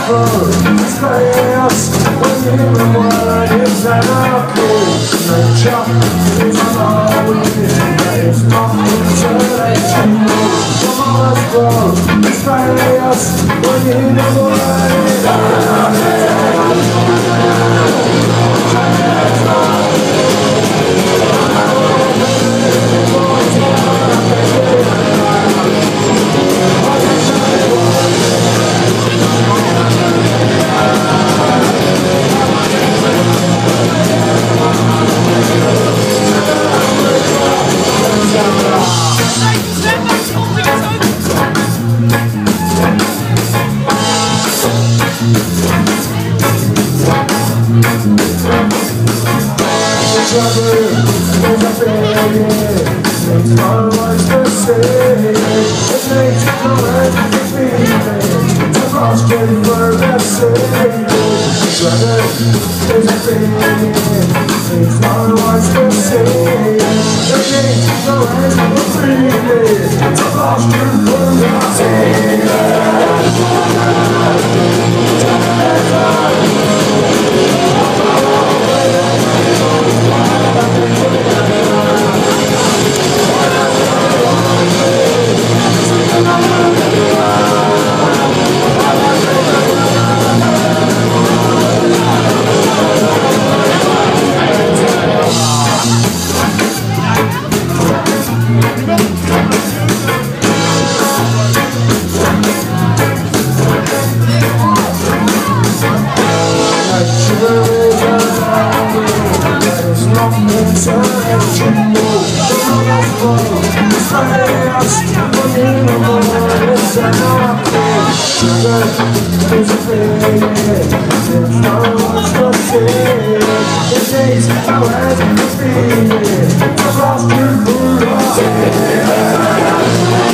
chaos when you word is anarchy. Nature is all we need, it's not intellectual. Come on, let's go. It's chaos when you word is anarchy. It's always the same. It makes you know everything. It's a frustrating word that's saying. Brother, there's a feeling. It's always the same. It makes you know everything. It's a frustrating word that's saying. It's